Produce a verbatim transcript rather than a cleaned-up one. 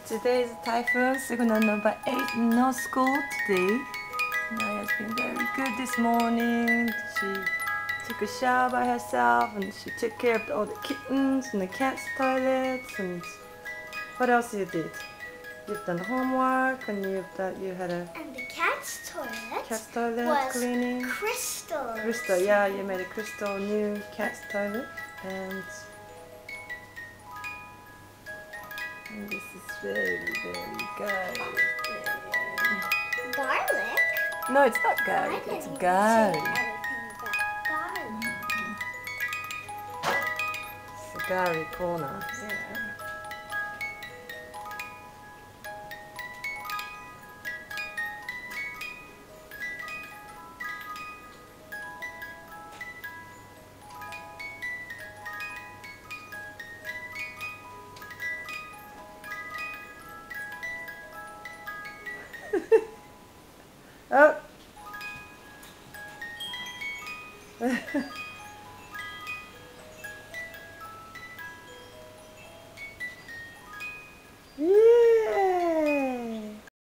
today is typhoon, signal number eight, no school today. Naya's been very good this morning. She took a shower by herself and she took care of all the kittens and the cat's toilets. And what else you did? You've done homework and you've done, you had a... And the cat's toilet, cat's toilet was cleaning. crystal. Crystal, yeah, you made a crystal new cat's toilet. And, and this is very, very good. Garlic? No, it's not garlic, it's garlic. Garlic. It's a garlic corner. Yeah. Oh!